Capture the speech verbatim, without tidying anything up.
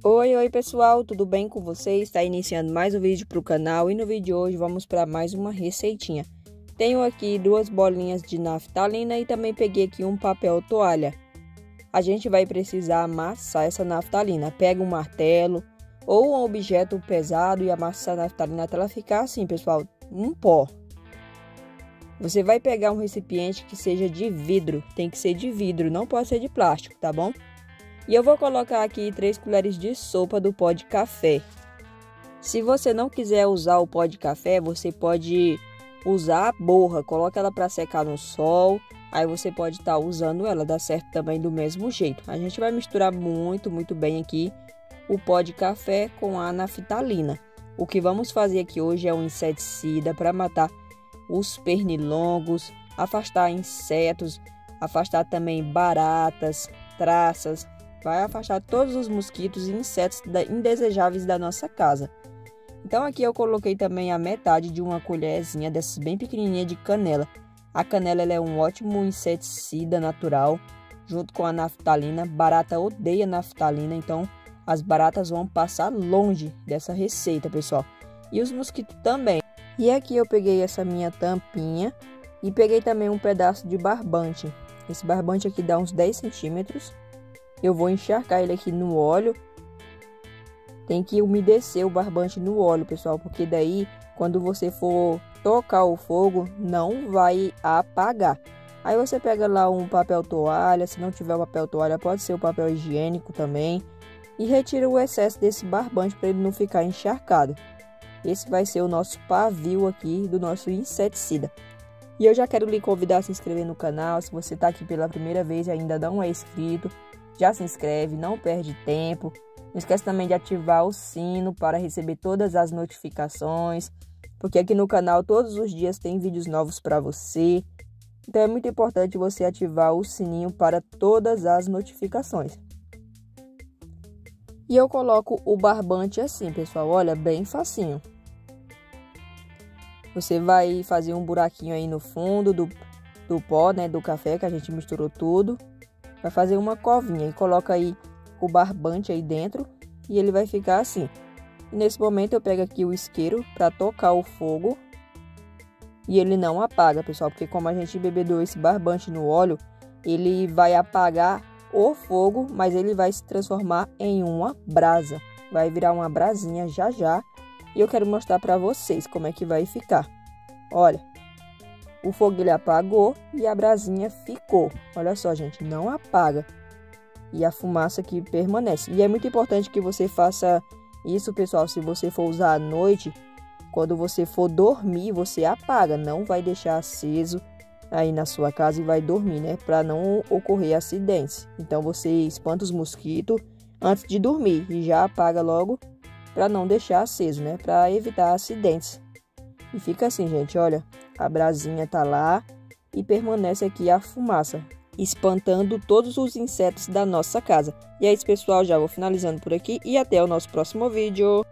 Oi, oi pessoal, tudo bem com vocês? Está iniciando mais um vídeo para o canal e no vídeo de hoje vamos para mais uma receitinha. Tenho aqui duas bolinhas de naftalina e também peguei aqui um papel toalha. A gente vai precisar amassar essa naftalina. Pega um martelo ou um objeto pesado e amassa a naftalina até ela ficar assim, pessoal, um pó. Você vai pegar um recipiente que seja de vidro, tem que ser de vidro, não pode ser de plástico, tá bom? E eu vou colocar aqui três colheres de sopa do pó de café. Se você não quiser usar o pó de café, você pode usar a borra. Coloca ela para secar no sol. Aí você pode estar tá usando ela, dá certo também do mesmo jeito. A gente vai misturar muito, muito bem aqui o pó de café com a naftalina. O que vamos fazer aqui hoje é um inseticida para matar os pernilongos, afastar insetos, afastar também baratas, traças. Vai afastar todos os mosquitos e insetos indesejáveis da nossa casa. Então aqui eu coloquei também a metade de uma colherzinha dessas bem pequenininha de canela. A canela ela é um ótimo inseticida natural, junto com a naftalina. Barata odeia naftalina, então as baratas vão passar longe dessa receita, pessoal. E os mosquitos também. E aqui eu peguei essa minha tampinha e peguei também um pedaço de barbante. Esse barbante aqui dá uns dez centímetros. Eu vou encharcar ele aqui no óleo. Tem que umedecer o barbante no óleo, pessoal, porque daí, quando você for tocar o fogo, não vai apagar. Aí você pega lá um papel toalha, se não tiver o papel toalha, pode ser o papel higiênico também. E retira o excesso desse barbante para ele não ficar encharcado. Esse vai ser o nosso pavio aqui do nosso inseticida. E eu já quero lhe convidar a se inscrever no canal. Se você está aqui pela primeira vez e ainda não é inscrito, já se inscreve, não perde tempo. Não esquece também de ativar o sino para receber todas as notificações, porque aqui no canal todos os dias tem vídeos novos para você. Então é muito importante você ativar o sininho para todas as notificações. E eu coloco o barbante assim, pessoal, olha, bem facinho. Você vai fazer um buraquinho aí no fundo do, do pó, né, do café que a gente misturou tudo. Vai fazer uma covinha e coloca aí o barbante aí dentro e ele vai ficar assim. E nesse momento eu pego aqui o isqueiro para tocar o fogo e ele não apaga, pessoal, porque como a gente embebedou esse barbante no óleo, ele vai apagar o fogo, mas ele vai se transformar em uma brasa. Vai virar uma brasinha já já e eu quero mostrar para vocês como é que vai ficar. Olha. O fogo ele apagou e a brasinha ficou. Olha só, gente, não apaga. E a fumaça aqui permanece. E é muito importante que você faça isso, pessoal, se você for usar à noite. Quando você for dormir, você apaga. Não vai deixar aceso aí na sua casa e vai dormir, né? Para não ocorrer acidentes. Então você espanta os mosquitos antes de dormir e já apaga logo para não deixar aceso, né? Para evitar acidentes. E fica assim, gente, olha. A brasinha tá lá e permanece aqui a fumaça, espantando todos os insetos da nossa casa. E é isso, pessoal, já vou finalizando por aqui e até o nosso próximo vídeo.